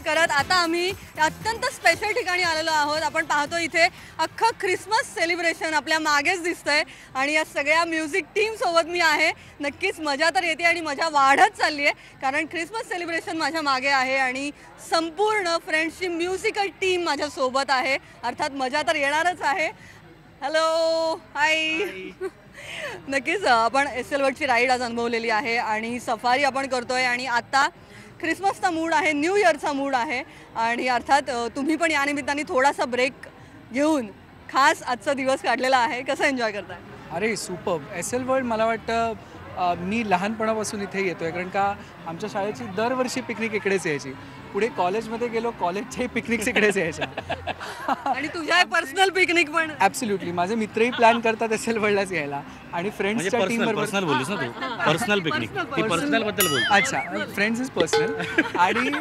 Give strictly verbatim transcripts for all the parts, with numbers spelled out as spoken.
करत आता आम्ही अत्यंत स्पेशल ठिकाणी आलेलो आहोत. आपण पाहतो इथे अख्खं ख्रिसमस सेलिब्रेशन आपल्या मागेच दिसतंय आणि या सगळ्या म्युझिक टीम सोबत मी आहे. नक्कीच मजा तर येते आणि मजा वाढत चालली आहे कारण ख्रिसमस सेलिब्रेशन माझ्या मागे आहे आणि संपूर्ण फ्रेंड्सची म्युझिकल टीम माझ्या सोबत आहे. अर्थात मजा तर येणारच आहे. Hello, hi. नक्कीच आपण एस एल वर्डची राईड आज अनुभवलेली आहे आणि सफारी आपण करतोय आणि आता ख्रिसमसचा मूड आहे, न्यू इयरचा मूड आहे आणि अर्थात तुम्ही पण या निमित्ताने थोडासा ब्रेक घेऊन खास आजचा दिवस काढलेला आहे. कसं एन्जॉय करताय? अरे सुपर्ब. एस एल वर्ल्ड मला वाटतं मी लहानपणापासून इथे येतो आहे कारण का आमच्या शाळेची दरवर्षी पिकनिक इकडेच यायची. पुढे कॉलेजमध्ये गेलो, कॉलेजचे पिकनिक्स इकडेच यायच्या आणि तुझ्या पर्सनल पिकनिक पण. ॲब्सोल्युटली. माझे मित्रही प्लॅन करतात एस एल वर्ल्डलाच यायला आणि फ्रेंड्सच्या टीम बरोबर. पर्सनल बोललीस ना तू, पर्सनल पिकनिक, ती पर्सनल बद्दल बोल. अच्छा, फ्रेंड्स इज पर्सनल. आणि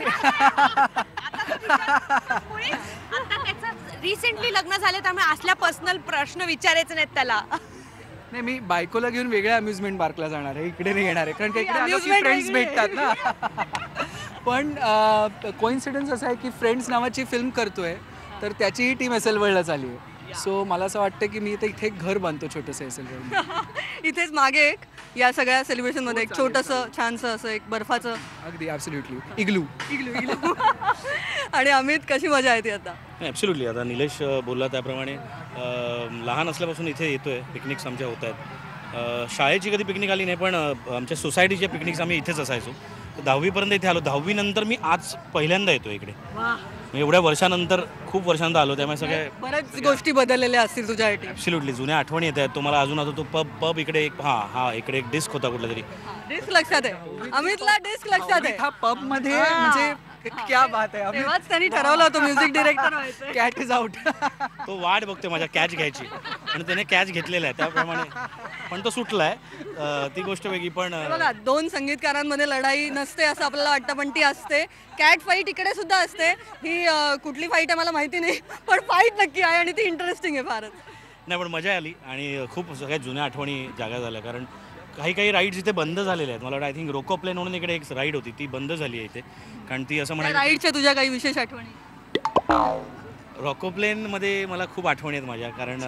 रिसेंटली लग्न झाले त्यामुळे असल्या पर्सनल प्रश्न विचारायचे नाहीत त्याला. नाही, मी बायकोला घेऊन वेगळ्या अम्युजमेंट पार्कला जाणार आहे, इकडे नाही येणार आहे कारण का इकडे Amusement फ्रेंड्स वेगळी भेटतात ना. पण कोइन्सिडन्स असा आहे की फ्रेंड्स नावाची फिल्म करतोय तर त्याचीही टीम एस एल वर्ल्डला आली आहे. सो मला असं वाटतं की मी इथे इथे एक घर बांधतो छोटंसं एस एल वर्ल्ड. इथेच मागे एक या सगळ्या सेलिब्रेशनमध्ये एक छोटंसं छानसं असं एक बर्फाचं. अगदी ॲब्सोल्युटली. इग्लू इग्लू इग्लू. आणि अमित, कशी मजा येते आता? ॲब्सोल्युटली. आता निलेश बोलला त्याप्रमाणे लहान असल्यापासून इथे येतोय, पिकनिक्स आमच्या होत आहेत. शाळेची कधी पिकनिक आली नाही पण आमच्या सोसायटीच्या पिकनिक्स आम्ही इथेच असायचो. दहावीपर्यंत इथे आलो. दहावीनंतर मी आज पहिल्यांदा येतो इकडे. एवढ्या वर्षानंतर, खूप वर्षांनंतर आलो त्यामुळे सगळे बऱ्याच गोष्टी बदललेल्या असतील तुझ्यासाठी. ॲब्सोल्युटली. जुन्या आठवणी येत आहेत. तुम्हाला अजून आता तो पब पब इकडे एक हां हां इकडे एक डिस्क होता कुठला तरी. डिस्क लक्षात आहे अमितला, डिस्क लक्षात आहे. हा पब मध्ये म्हणजे क्या बात आहे. तेव्हाच त्यांनी ठरवलं होतं म्युझिक डिरेक्टर व्हायचं. Cat is out. तो वाट बघतोय माझ्या कॅच घ्यायची आणि त्याने कॅच घेतलेला आहे त्याप्रमाणे. पण तो सुटला आहे, ती गोष्ट वेगळी. पण बघा, दोन संगीतकारांमध्ये लढाई नसते असं आपल्याला वाटतं पण ती असते. कॅट फाईट इकडे सुद्धा असते. ही कुठली फाईट आहे मला माहिती नाही पण फाईट नक्की आहे आणि ती इंटरेस्टिंग आहे फारच. नाही पण मजा आली आणि खूप सगळ्या जुन्या आठवणी जागा झाल्या कारण काही काही राईड्स इथे बंद झालेल्या आहेत. मला वाटतं आय थिंक रोको प्लेन म्हणून इकडे एक राईड होती ती बंद झाली आहे इथे कारण ती असं म्हणायचं. राईडच्या तुझ्या काही विशेष आठवणी? रॉको प्लेनमध्ये मला खूप आठवणी आहेत माझ्या कारण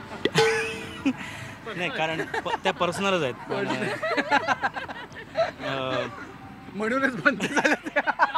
नाही कारण त्या पर्सनलच आहेत पण म्हणूनच बंद झालं.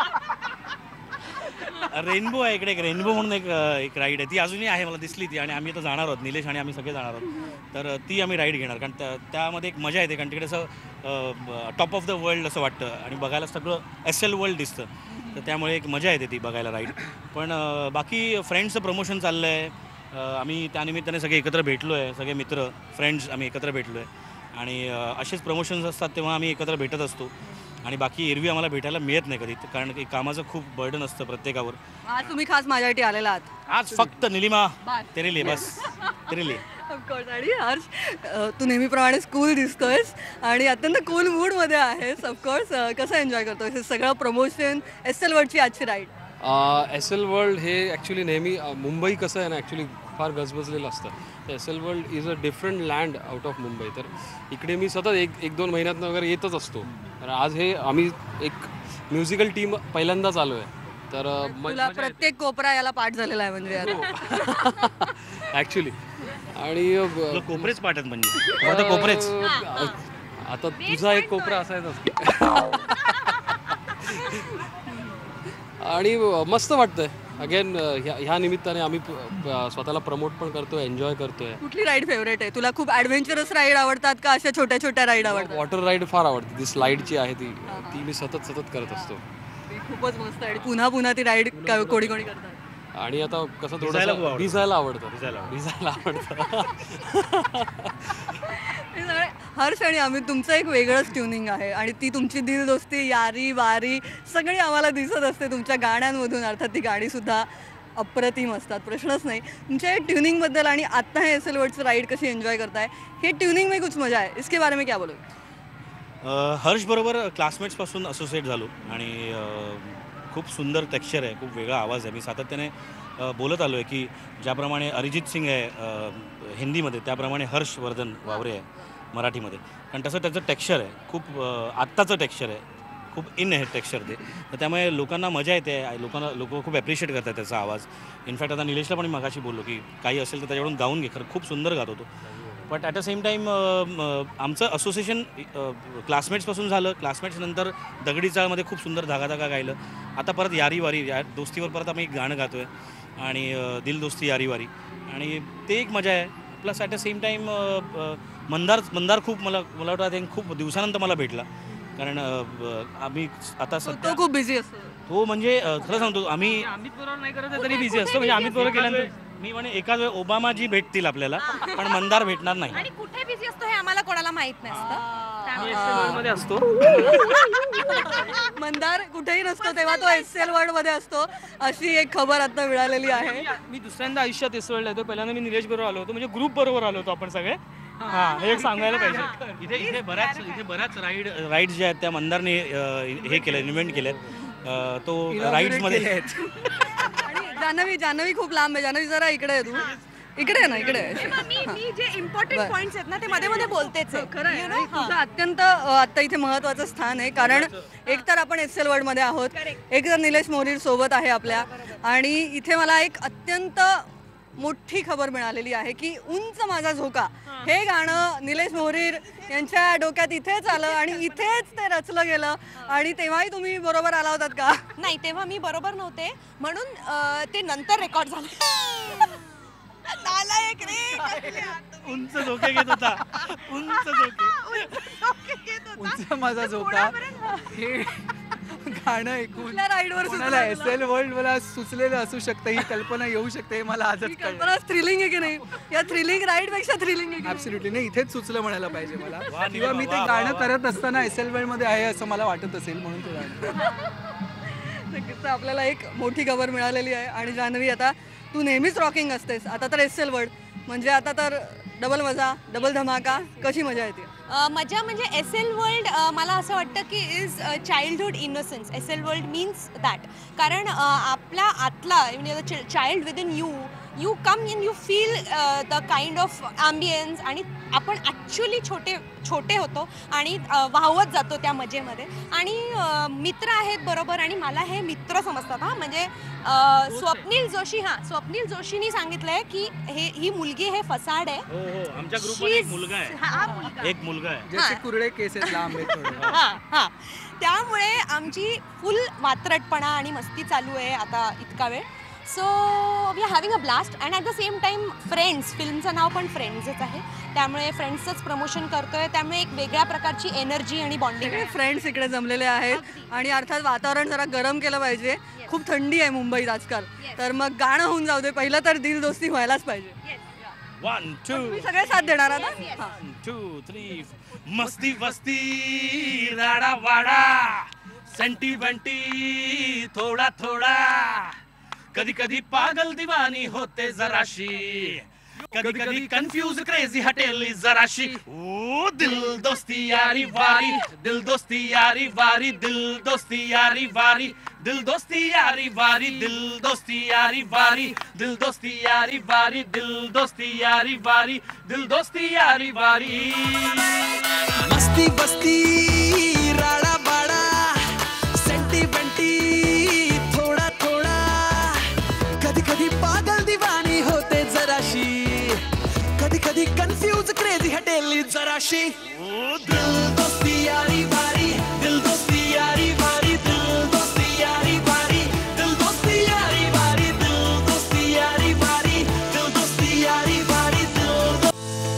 रेनबो आहे इकडे, एक रेनबो म्हणून एक एक राईड आहे ती अजूनही आहे, मला दिसली ती आणि आम्ही आता जाणार आहोत, निलेश आणि आम्ही सगळे जाणार आहोत. तर ती आम्ही राईड घेणार कारण त्या त्यामध्ये एक मजा येते कारण तिकडे असं टॉप ऑफ द वर्ल्ड असं वाटतं आणि बघायला सगळं एस एल वर्ल्ड दिसतं. तर त्यामुळे एक मजा येते ती बघायला राईड. पण बाकी फ्रेंड्सचं प्रमोशन चाललं आहे. आम्ही त्यानिमित्ताने सगळे एकत्र भेटलो आहे, सगळे मित्र फ्रेंड्स आम्ही एकत्र भेटलो आहे आणि असेच प्रमोशन्स असतात तेव्हा आम्ही एकत्र भेटत असतो. आणि बाकी एरवी आम्हाला भेटायला मिळत नाही कधी कारण की कामाचं खूप बर्डन असतं प्रत्येकावर. आज तुम्ही खास माझ्यासाठी आलेला आहात. आज फक्त निलिमा तेरे लिए, बस तेरे लिए. ऑफकोर्स. आणि हर्ष, तू नेहमीप्रमाणे कूल दिसतोयस आणि अत्यंत कूल मूडमध्ये आहेस. ऑफकोर्स. कसं एन्जॉय करतोय हे सगळं प्रमोशन, एस एल वर्ल्डची आजची राईड? एस एल वर्ल्ड हे ॲक्च्युली नेहमी मुंबई कसं आहे ना ॲक्च्युली फार गजबजलेलं असतं. S L world is a different land out of Mumbai. तर इकडे मी सतत एक एक दोन महिन्यातनं वगैरे येतच असतो. तर आज हे आम्ही एक म्युझिकल टीम पहिल्यांदाच आलो आहे. तर तुला प्रत्येक कोपरा याला पाठ झालेला आहे म्हणजे ॲक्च्युली. आणि कोपरेच पाठ आहेत म्हणजे आता कोपरेच. आता तुझा एक कोपरा असायचा आणि मस्त वाटतंय. अगेन ह्या ह्या निमित्ताने आम्ही स्वतःला प्रमोट पण करतोय, एन्जॉय करतोय. कुठली राईड फेवरेट आहे तुला? खूप ॲडव्हेंचरस राईड आवडतात का अशा छोट्या छोट्या राईड आवडतात? वॉटर राईड फार आवडते. ती स्लाईडची आहे ती ती मी सतत सतत करत असतो. खूपच मस्त आहे. पुन्हा पुन्हा ती राईड कोणी कोणी करतात. आणि आता कसं थोडं भिजायला आवडतं. भिजायला आवडतं. हर्ष आणि अमित, तुमचं एक वेगळंच ट्युनिंग आहे आणि ती तुमची दिल दोस्ती, यारी वारी सगळी आम्हाला दिसत असते तुमच्या गाण्यांमधून. अर्थात ती गाणीसुद्धा अप्रतिम असतात, प्रश्नच नाही. तुमच्या ट्युनिंगबद्दल आणि आत्ता हे एस एल वर्ल्डचं राईड कशी एन्जॉय करताय? हे ट्युनिंग में कुछ मजा आहे, इसके बारे में क्या बोलो? हर्ष बरोबर क्लासमेट्सपासून असोसिएट झालो आणि खूप सुंदर टेक्स्चर आहे, खूप वेगळा आवाज आहे. मी सातत्याने बोलत आलो आहे की ज्याप्रमाणे अरिजित सिंग आहे हिंदीमध्ये त्याप्रमाणे हर्षवर्धन वावरे आहे मराठीमध्ये. कारण तसं त्याचं टेक्स्चर आहे, खूप आत्ताचं टेक्स्चर आहे, खूप इन आहे टेक्स्चर ते, तर त्यामुळे लोकांना मजा येते, लोकांना लोक खूप ॲप्रिशिएट करतात त्याचा आवाज. इनफॅक्ट आता निलेशला पण मी मगाशी बोललो की काही असेल तर त्याच्याकडून गाऊन घे, खरं खूप सुंदर गात होतो. But at the same time आमचं असोसिएशन क्लासमेट्सपासून झालं, क्लासमेट्सनंतर दगडी चाळमध्ये खूप सुंदर धागा धागा गायलं. आता परत यारी वारी या दोस्तीवर परत आम्ही एक गाणं गातो आहे आणि दिल दोस्ती यारी वारी, आणि ते एक मजा आहे. Plus at the same time Mandar Mandar खूप मला मला वाटतं ते खूप दिवसानंतर मला भेटला, कारण आम्ही आता सध्या तो खूप बिझी असतो. तो म्हणजे खरं सांगतो आम्ही अमित बरोबर नाही करत तरी बिझी असतो, म्हणजे अमित बरोबर केल्यानंतर मी म्हणे एका वेळ ओबामा जी भेटतील आपल्याला, पण मंदार भेटणार नाही. आणि कुठे बिझी असतो हे आम्हाला कोणाला माहित नसतं. मध्ये असतो. मंदार कुठेही नसतो तेव्हा तो एस एल वर्ल्ड मध्ये असतो, अशी एक खबर आता मिळालेली आहे. मी दुसऱ्यांदा आयुष्यात इसवळला होतो. पहिल्यांदा मी निलेश बरोबर आलो होतो, म्हणजे ग्रुप बरोबर आलो होतो आपण सगळे. हा, हे एक सांगायला पाहिजे. इथे इथे बऱ्याच इथे बऱ्याच राईड राईड्स ज्या आहेत त्या मंदारने हे केलं, इन्व्हेंट केलेत. तो राईड्समध्ये आणि जान्हवी जान्हवी खूप लांब आहे. जान्हवी जरा इकडे आहे, तू इकडे आहे ना, इकडे आहे. मी मी जे इम्पॉर्टंट पॉइंट्स आहेत ना ते मध्ये मध्ये बोलतेच आहे. खरं आहे. आणि तुझं अत्यंत अ, आता इथे महत्त्वाचं स्थान आहे, कारण एक तर आपण एस एल वर्ल्ड मध्ये आहोत, एक तर निलेश मोहोरीर सोबत आहे आपल्या, आणि इथे मला एक अत्यंत मोठी खबर मिळालेली आहे की उंच माझा झोका हे गाणं निलेश मोहोरीर यांच्या डोक्यात इथेच आलं आणि इथेच ते रचलं गेलं. आणि तेव्हाही तुम्ही बरोबर आला होतात का? नाही, तेव्हा मी बरोबर नव्हते, म्हणून अं, ते नंतर रेकॉर्ड झालं. नालायक रे. उंच झोके घेत होता, उंच झोके. उंच माझा झोका हे गाणं ऐकून कुठल्या राईडवर कोणाला एस एल वर्ल्ड मला सुचलेलं असू शकतं, ही कल्पना येऊ शकते, हे मला आजच कळलं. कल्पना थ्रिलिंग आहे की नाही? या थ्रिलिंग राईड पेक्षा थ्रिलिंग आहे की नाही? ऍब्सोल्युटली नाही, इथेच सुचलं म्हणायला पाहिजे मला, वा, किंवा मी ते वा, गाणं वा, करत असताना एस एल वर्ल्ड मध्ये आहे असं मला वाटत असेल म्हणून ते गाणं. नक्कीच. तर आपल्याला एक मोठी खबर मिळालेली आहे. आणि जान्हवी, आता तू नेहमीच रॉकिंग असतेस, आता तर एस एल वर्ल्ड म्हणजे आता तर डबल मजा, डबल धमाका. कशी मजा येते? अ, मजा म्हणजे एस एल वर्ल्ड मला असं वाटतं की is childhood innocence. S L world means that, कारण अ, आपल्या आतला म्हणजे child with in you you come in you feel the kind of ambience, आणि आपण ॲक्च्युली छोटे छोटे होतो आणि अ, वाहवत जातो त्या मजेमध्ये. आणि अ, मित्र आहेत बरोबर, आणि मला हे मित्र समजतात. हां, म्हणजे अ, स्वप्नील जोशी हां स्वप्नील जोशीनी सांगितलंय की हे ही मुलगी हे फसाड आहे. हो हो, आमच्या ग्रुपमध्ये एक मुलगा आहे, हा मुलगा एक मुलगा आहे. ज्याचे कुरळे केस आहेत, लांब आहेत थोडे. हां हां त्यामुळे आमची फुल वात्रटपणा आणि मस्ती चालू आहे आता इतका वेळ. So we are having a blast, and at the same time friends, फिल्मचं नाव पण फ्रेंड्सच आहे, त्यामुळे फ्रेंड्सचंच प्रमोशन करतोय, त्यामुळे एक वेगळ्या प्रकारची एनर्जी आणि बॉन्डिंग आहे. फ्रेंड्स इकडे जमलेले आहेत आणि अर्थात वातावरण जरा गरम केलं पाहिजे. खूप थंडी आहे मुंबईत आजकाल, तर मग गाणं होऊन जाऊ दे. पहिलं तर दिल दोस्ती व्हायलाच पाहिजे. वन टू तुम्ही सगळे साथ देणार आहात ना? हां. One two three. मस्ती वस्ती राडा वाडा, सेंटी बंटी थोडा थोडा, कधी कधी पागल दीवानी होते जराशी, कधी कधी कंफ्यूज क्रेजी हटेली जराशी. ओ दिल दोस्ती यारी वारी, दिल दोस्ती यारी वारी, दिल दोस्ती यारी वारी, दिल दोस्ती यारी वारी, दिल दोस्ती यारी वारी, दिल दोस्ती यारी वारी, दिल दोस्ती यारी वारी, दिल दोस्ती यारी वारी. मस्ती बस्ती राडा बाडा, सेंटी बंटी थोडा थोडा, कधी कधी पागल दीवानी होते जराशी, कधी कधी कन्फ्यूज क्रेजी हटेली जराशी. ओ दिल दोस्ती यारी वारी, दिल दोस्ती यारी वारी, दिल दोस्ती यारी वारी, दिल दोस्ती यारी वारी, दिल दोस्ती यारी वारी, दिल दोस्ती यारी वारी, दिल.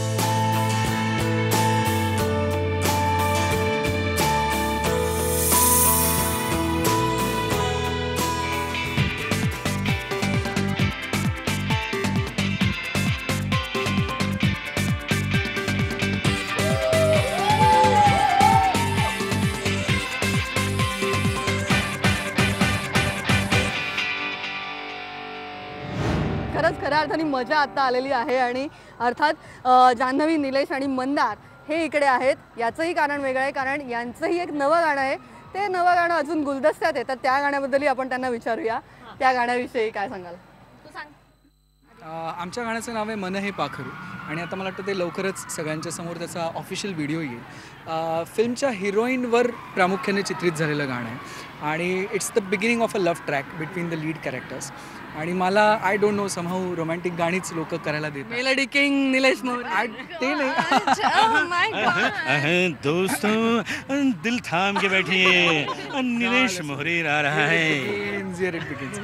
खरंच खऱ्या अर्थाने मजा आता आलेली आहे. आणि अर्थात अ, जान्हवी, निलेश आणि मंदार हे इकडे आहेत. याचंही कारण वेगळं आहे, कारण यांचंही एक नवं गाणं आहे. ते नवं गाणं अजून गुलदस्त्यात आहे, तर त्या गाण्याबद्दलही आपण त्यांना विचारूया. त्या गाण्याविषयी काय सांगाल? तू सांग. आमच्या गाण्याचं नाव आहे मन हे पाखरू आणि आता मला वाटतं ते लवकरच सगळ्यांच्या समोर त्याचा ऑफिशियल व्हिडिओ येईल. फिल्मच्या हिरोईनवर प्रामुख्याने चित्रित झालेलं गाणं आहे आणि it's the beginning of a love track between the lead characters आणि मला I don't know somehow romantic गाणीच लोक करायला देतात. मेलडी किंग निलेश मोहरे ते नाही Oh my God. अहं, दोस्तों दिल थाम के बैठिए नीलेश मोहरे आ रहा है. Here it begins.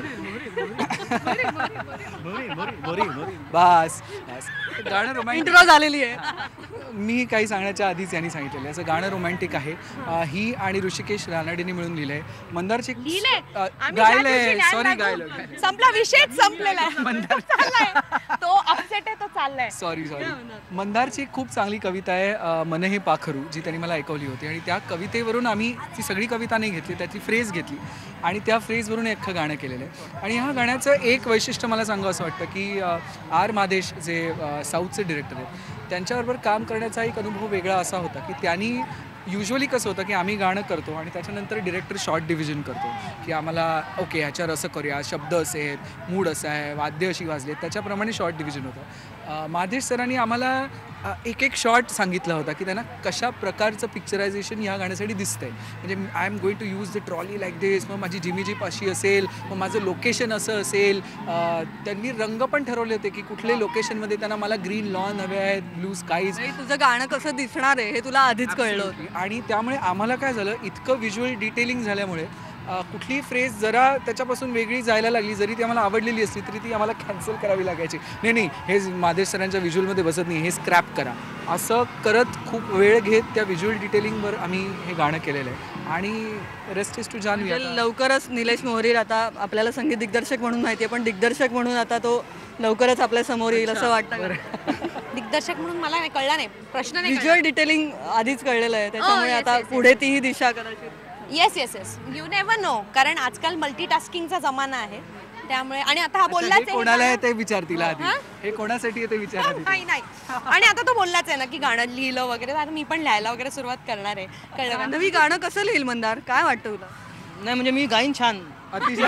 मोरी, मोरी, मोरी, मोरी. बस बस गाणं रोमॅन्टिक इंट्रो झालेली आहे. मी काही सांगण्याच्या आधीच यांनी सांगितलेलं आहे. असं गाणं रोमॅन्टिक आहे. अ, ही आणि ऋषिकेश रानडेने मिळून लिहिलंय. मंदारचे लिहिलंय? अ, आम्ही ज्या दिवशी गायलंय न्याय सॉरी लागू- गायलं गायलं संपला विषयच संपलेला आहे. तो चाललाय. तो अपसेट आहे तो चाललाय. सॉरी सॉरी मंदारची एक खूप चांगली कविता आहे अ, मन हे पाखरू जी त्यांनी मला ऐकवली होती आणि त्या कवितेवरून आम्ही ती सगळी कविता नाही घेतली त्याची फ्रेज घेतली आणि त्या फ्रेजवरून हे अख्खं गाणं केलेलं आहे. आणि ह्या गाण्याचं एक वैशिष्ट्य मला सांगावं असं वाटतं की अ, आर मादेश जे अ, साऊथचे डिरेक्टर आहेत त्यांच्याबरोबर काम करण्याचा एक अनुभव वेगळा असा होता की त्यांनी युजली कसं होतं की आम्ही गाणं करतो आणि त्याच्यानंतर डिरेक्टर शॉर्ट डिव्हिजन करतो की आम्हाला ओके ह्याच्यावर असं करूया शब्द असे आहेत मूड असं आहे वाद्य अशी वाजले त्याच्याप्रमाणे शॉर्ट डिव्हिजन होतं. मादेश सरांनी आम्हाला अ, एक एक शॉर्ट सांगितला होता की त्यांना कशा प्रकारचं पिक्चरायझेशन ह्या गाण्यासाठी दिसतंय. म्हणजे I am going to use the trolley like this मग माझी जिमी जीप अशी असेल मग माझं लोकेशन असं असेल. अ, त्यांनी रंग पण ठरवले होते की कुठले लोकेशनमध्ये त्यांना मला ग्रीन लॉन हवे आहेत ब्लू स्काईज नाही, तुझं गाणं कसं दिसणार आहे हे तुला आधीच कळलं होतं. आणि त्यामुळे आम्हाला काय झालं इतकं व्हिज्युअल डिटेलिंग झाल्यामुळे अ, कुठलीही फ्रेज जरा त्याच्यापासून वेगळी जायला लागली जरी ती आम्हाला आवडलेली असली तरी ती आम्हाला कॅन्सल करावी लागायची. नाही नाही हे मादेश सरांच्या व्हिज्युअलमध्ये बसत नाही हे स्क्रॅप करा असं करत खूप वेळ घेत त्या व्हिज्युअल डिटेलिंगवर आम्ही हे गाणं केलेलं आहे आणि रेस्ट इज टू जान्हवी. म्हणजे लवकरच निलेश मोहरीर आता आपल्याला संगीत दिग्दर्शक म्हणून माहिती आहे पण दिग्दर्शक म्हणून आता तो लवकरच आपल्या समोर येईल असं वाटतं. दिग्दर्शक म्हणून मला नाही कळला नाही प्रश्न नाही व्हिज्युअल डिटेलिंग आधीच कळलेलं आहे त्याच्यामुळे yes, आता yes, yes. पुढे तीही दिशा कदाचित. Yes yes yes you never know कारण आजकाल मल्टीटास्किंगचा जमाना आहे त्यामुळे आणि आता हा बोललाच हे आहे कोणाला आहे गाणं- ते विचार तिला आधी हा? हे कोणासाठी आहे ते विचार आधी. नाही नाही आणि आता तो बोललाच आहे ना की गाणं लिहिलं वगैरे तर आता मी पण लिहायला वगैरे सुरुवात करणार आहे कळलं का? नवी गाणं कसं लिहिल मंदार काय वाटतं तुला? नाही म्हणजे मी गाईन छान. अतिशय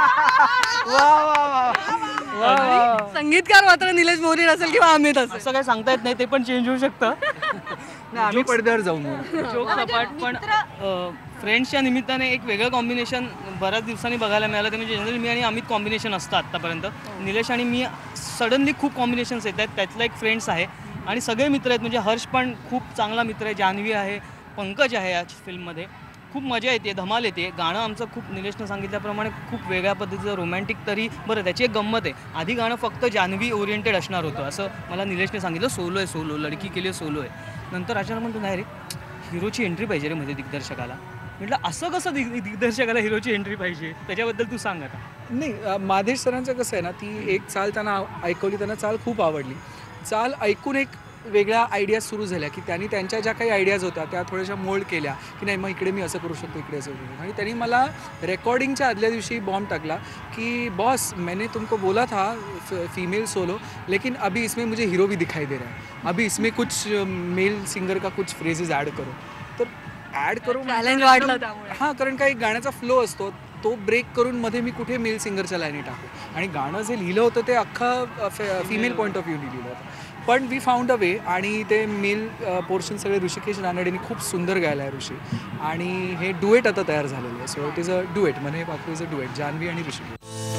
वा वा वा वा वा. संगीतकार मात्र निलेश मोहरीर असेल किंवा अमित असेल. असं काही सांगता येत नाही ते पण चेंज होऊ शकतं. नाही, आम्ही पडद्यावर जाऊ मग. जोक सपाट पण फ्रेंड्सच्या निमित्ताने एक वेगळं कॉम्बिनेशन बऱ्याच दिवसांनी बघायला मिळालं ते म्हणजे जनरली मी आणि अमित कॉम्बिनेशन असतं आत्तापर्यंत. निलेश आणि मी सडनली खूप कॉम्बिनेशन्स येत आहेत त्यातला एक फ्रेंड्स आहे आणि सगळे मित्र आहेत म्हणजे हर्ष पण खूप चांगला मित्र आहे जान्हवी आहे पंकज आहे या फिल्ममध्ये. खूप मजा येते धमाल येते. गाणं आमचं खूप निलेशनं सांगितल्याप्रमाणे खूप वेगळ्या पद्धतीचं रोमॅन्टिक तरी बरं त्याची एक गंमत आहे आधी गाणं फक्त जान्हवी ओरिएंटेड असणार होतं असं मला निलेशने सांगितलं सोलो आहे सोलो लडकी केली सोलो आहे. नंतर अचानक म्हणतो नाही रे हिरोची एंट्री पाहिजे रे मध्ये दिग्दर्शकाला. म्हटलं असं कसं दिग दिग्दर्शकाला हिरोची एंट्री पाहिजे त्याच्याबद्दल तू सांग आता. नाही अ, मादेश सरांचं कसं आहे ना ती एक चाल त्यांना ऐकवली त्यांना चाल खूप आवडली. चाल ऐकून एक वेगळ्या आयडियाज सुरू झाल्या की त्यांनी त्यांच्या ज्या काही आयडियाज होत्या त्या थोड्याशा मोल्ड केल्या की नाही मग इकडे मी असं करू शकतो इकडे असं करू शकतो. आणि त्यांनी मला रेकॉर्डिंगच्या आदल्या दिवशी बॉम्ब टाकला की बॉस मैंने तुमको बोला था फीमेल सोलो लेकिन अभी इसमें मुझे हीरो भी दिखाई दे रहा है अभी इसमें कुछ मेल सिंगर का कुछ फ्रेजेस ॲड करो. तर ॲड करू चॅलेंज वाढलं त्यामुळे. हां कारण काही गाण्याचा फ्लो असतो तो ब्रेक करून मध्ये मी कुठे मेल सिंगरच्या लाईनी टाकू आणि गाणं जे लिहिलं होतं ते अख्खं फिमेल पॉईंट ऑफ व्ह्यूनी लिहिलं होतं पण वी फाउंड अ वे आणि ते मेल पोर्शन सगळे ऋषिकेश रानडेने खूप सुंदर गायला आहे ऋषी आणि हे डुएट आता तयार झालेलं आहे. So it is a duet म्हणजे बाकी इज अ डुएट जान्हवी आणि ऋषिकेश.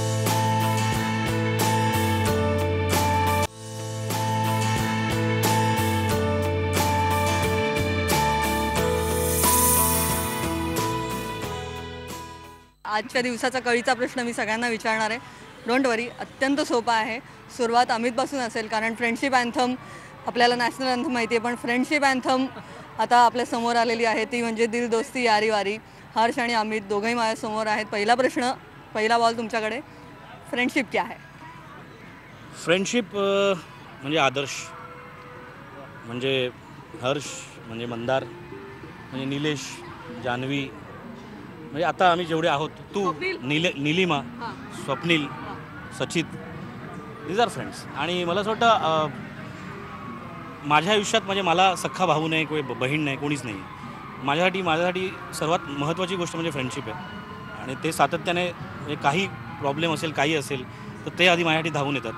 आजच्या दिवसाचा कळीचा प्रश्न मी सगळ्यांना विचारणार आहे. डोंट वरी अत्यंत सोपा आहे. सुरुवात अमितपासून असेल कारण फ्रेंडशिप अँथम आपल्याला नॅशनल अँथम माहिती आहे पण फ्रेंडशिप अँथम आता आपल्या समोर आलेली आहे ती म्हणजे दिल दोस्ती यारी वारी. हर्ष आणि अमित दोघंही माझ्यासमोर आहेत. पहिला प्रश्न पहिला बॉल तुमच्याकडे. फ्रेंडशिप क्या है? फ्रेंडशिप म्हणजे आदर्श म्हणजे हर्ष म्हणजे मंदार म्हणजे निलेश जान्हवी म्हणजे आता आम्ही जेवढे आहोत तू निले Nilima Swapnil Sachit these are friends. आणि मला असं वाटतं माझ्या आयुष्यात म्हणजे मला सख्खा भाऊ नाही कोणी बहीण नाही कोणीच नाही. माझ्यासाठी माझ्यासाठी सर्वात महत्त्वाची गोष्ट म्हणजे फ्रेंडशिप आहे आणि ते सातत्याने म्हणजे काही प्रॉब्लेम असेल काही असेल तर ते आधी माझ्यासाठी धावून येतात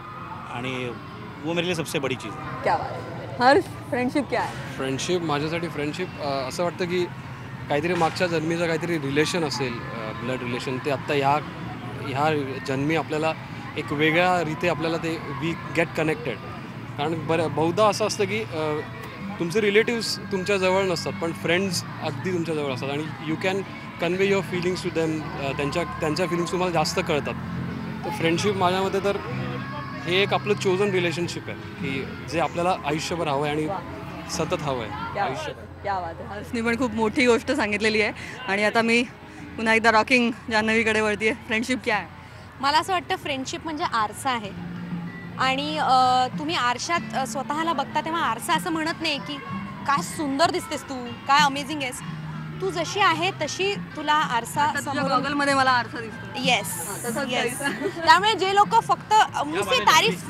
आणि वो मेरे लिए सबसे बड़ी चीज़ है. क्या बात है. हर्ष, फ्रेंडशिप क्या आहे? फ्रेंडशिप माझ्यासाठी फ्रेंडशिप असं वाटतं की काहीतरी मागच्या जन्मीचं काहीतरी रिलेशन असेल, ब्लड रिलेशन, ते आत्ता ह्या ह्या जन्मी आपल्याला एक वेगळ्या रीते आपल्याला ते वी गेट कनेक्टेड. कारण बरं बहुधा असं असतं की तुमचे रिलेटिव्स तुमच्या जवळ नसतात पण फ्रेंड्स अगदी तुमच्या जवळ असतात आणि you can convey your feelings to them. त्यांच्या त्यांच्या फिलिंग्स तुम्हाला जास्त कळतात. तर फ्रेंडशिप माझ्यामध्ये तर हे एक आपलं चोजन रिलेशनशिप आहे की जे आपल्याला आयुष्यभर हवं आहे आणि सतत हवं आहे आयुष्यभर. क्या बात आहे. हर्षनी पण खूप मोठी गोष्ट सांगितलेली आहे. आणि आता मी पुन्हा एकदा रॉकिंग जान्हवीकडे वळते आहे. फ्रेंडशिप क्या आहे? मला असं वाटतं फ्रेंडशिप म्हणजे आरसा आहे. आणि तुम्ही आरशात स्वतःला बघता तेव्हा आरसा असं म्हणत नाही की काय सुंदर दिसतेस तू, काय अमेझिंग आहेस. तू जशी आहे तशी तुला आरसा गॉगलमध्ये मला आरसा दिसतो. येस तसंच येस. त्यामुळे जे लोक फक्त नुसती तारीफ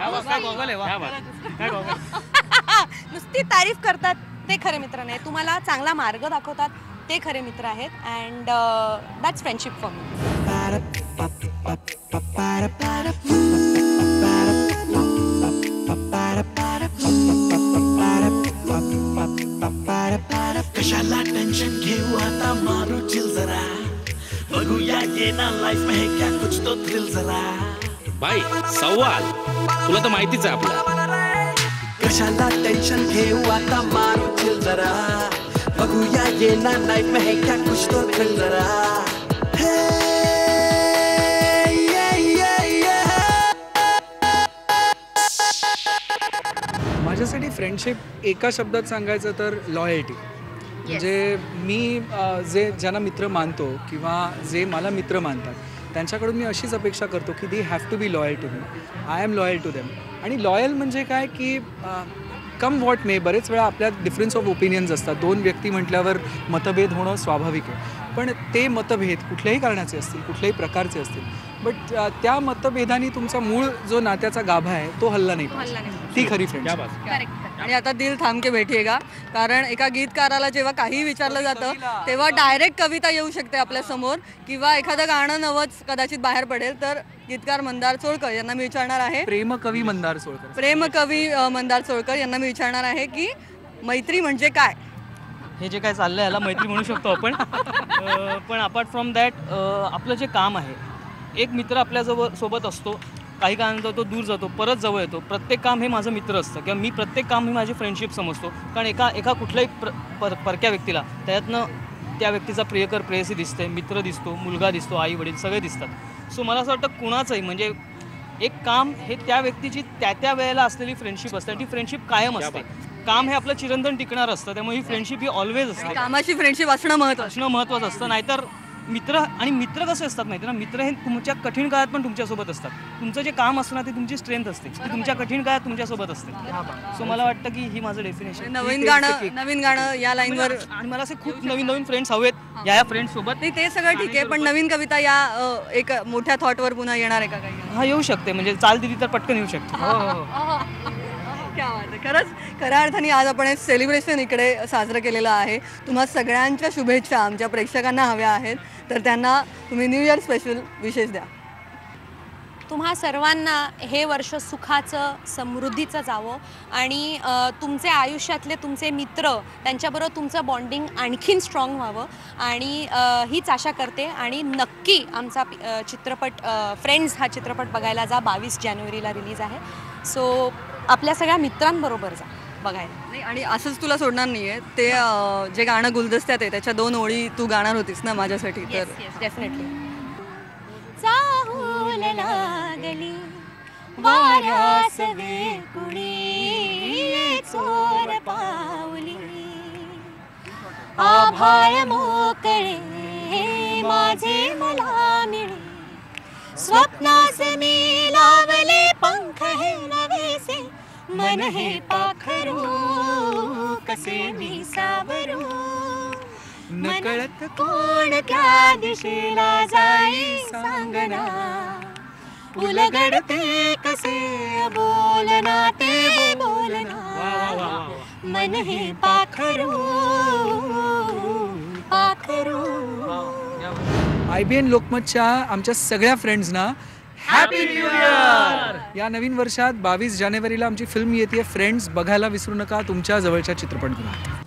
नुसती तारीफ करतात ते खरे मित्र नाही. तुम्हाला चांगला मार्ग दाखवतात ते खरे मित्र आहेत. And that's friendship for me. कशाला टेंशन घेऊ आता, मारू चिल जरा, बघूया ये ना लाइफ में है क्या कुछ तो थ्रिल जरा. बाई सवाल तुला तर माहितीच आहे आपला. कशाला टेंशन घेऊ आता, मारू चिल जरा, बघूया ये ना लाइफ में है क्या कुछ तो थ्रिल जरा. माझ्यासाठी फ्रेंडशिप एका शब्दात सांगायचं तर लॉयल्टी. म्हणजे मी अ, जे ज्यांना मित्र मानतो किंवा जे मला मित्र मानतात त्यांच्याकडून मी अशीच अपेक्षा करतो की they have to be loyal to me. I am loyal to them. आणि लॉयल म्हणजे काय की कम वॉट मे, बरेच वेळा आपल्यात डिफरन्स ऑफ ओपिनियन्स असतात. दोन व्यक्ती म्हटल्यावर मतभेद होणं स्वाभाविक आहे. पण ते मतभेद कुठल्याही कारणाचे असतील, कुठल्याही प्रकारचे असतील, बट त्या मतभेदाने तुमचा मूळ जो नात्याचा गाभा आहे तो हल्ला नाही पाहिजे. ती खरी फ्रेंडशिप. आणि आता दिल थांब के बैठिएगा, कारण एका गीतकाराला जेव्हा काहीही विचारलं जातं तेव्हा डायरेक्ट कविता येऊ शकते आपल्या समोर किंवा एखादं गाणं नवंच कदाचित बाहेर पडेल. तर गीतकार मंदार चोळकर यांना मी विचारणार आहे, प्रेम कवी मंदार चोळकर, प्रेम कवी अ, मंदार चोळकर यांना मी विचारणार आहे की मैत्री म्हणजे काय? हे जे काय चाललं आहे याला मैत्री म्हणू शकतो आपण. अं, पण अपार्ट फ्रॉम दॅट आपलं जे काम आहे, एक मित्र आपल्याजवळ सोबत असतो, काही काळानंतर तो दूर जातो, परत जवळ येतो. प्रत्येक काम हे माझं मित्र असतं किंवा मी प्रत्येक काम ही माझी फ्रेंडशिप समजतो. कारण एका एका कुठल्याही प्र पर परक्या व्यक्तीला त्यातनं त्या व्यक्तीचा प्रियकर प्रेयसी दिसते, मित्र दिसतो, मुलगा दिसतो, आई वडील सगळे दिसतात. सो मला असं वाटतं कुणाचंही म्हणजे एक काम हे त्या व्यक्तीची त्या त्या वेळेला असलेली फ्रेंडशिप असते आणि ती फ्रेंडशिप कायम असते. काम हे आपलं चिरंतन टिकणार असतं. त्यामुळे ही फ्रेंडशिप ही ऑलवेज असते. कामाची फ्रेंडशिप असणं महत्त्वाचं. असणं महत्त्वाचं असतं. नाहीतर मित्र आणि मित्र कसे असतात माहिती ना, मित्र हे तुमच्या कठीण काळात पण तुमच्यासोबत असतात. तुमचं जे काम असतं ना ते तुमची स्ट्रेंथ असते, ती तुमच्या कठीण काळात तुमच्यासोबत असते. सो मला वाटतं की ही माझं डेफिनेशन. नवीन गाणं नवीन गाणं या लाईनवर. आणि मला असे खूप नवीन नवीन फ्रेंड्स हवेत या या फ्रेंड्स सोबत. नाही ते सगळं ठीक आहे, पण नवीन कविता या अ, एक मोठ्या थॉटवर पुन्हा येणार आहे का काही? हा येऊ शकते, म्हणजे चाल दिली तर पटकन येऊ शकते. हो हो क्या बात आहे. खरंच खऱ्या अर्थाने आज आपण हे सेलिब्रेशन इकडे साजरं केलेलं आहे. तुम्हा सगळ्यांच्या शुभेच्छा आमच्या प्रेक्षकांना हव्या आहेत, तर त्यांना तुम्ही न्यू इयर स्पेशल विशेष द्या. तुम्हा सर्वांना हे वर्ष सुखाचं समृद्धीचं जावं आणि अ, तुमचे आयुष्यातले तुमचे मित्र त्यांच्याबरोबर तुमचं बॉन्डिंग आणखीन स्ट्रॉंग व्हावं आणि अ, हीच आशा करते. आणि नक्की आमचा अ, चित्रपट फ्रेंड्स हा चित्रपट बघायला जा. बावीस जानेवारीला रिलीज आहे. सो आपल्या सगळ्या मित्रांबरोबर जा बघायला. नाही आणि असंच तुला सोडणार नाही आहे. ते अ, जे गाणं गुलदस्त्यात आहे त्याच्या दोन ओळी तू गाणार होतीस ना माझ्यासाठी, तर डेफिनेटली. चाहूल लागली वाऱ्यास वेकुळी चोर पावली, आभाळ मोकळे माझे मला मिळे, स्वप्नास मी लावले पंख हे नवेसे, मन हे पाखरू कसे मी सावरू, नकळत कोण त्या दिशेला जाई सांगना, उलगडते कसे बोलना ते बोलना, मन हे पाखरू पाखरू. आय बी एन लोकमतच्या आमच्या सगळ्या फ्रेंड्सना हॅपी न्यू इयर. या नवीन वर्षात बावीस जानेवारीला आमची फिल्म येते फ्रेंड्स, बघायला विसरू नका तुमच्या जवळच्या चित्रपटगृहात.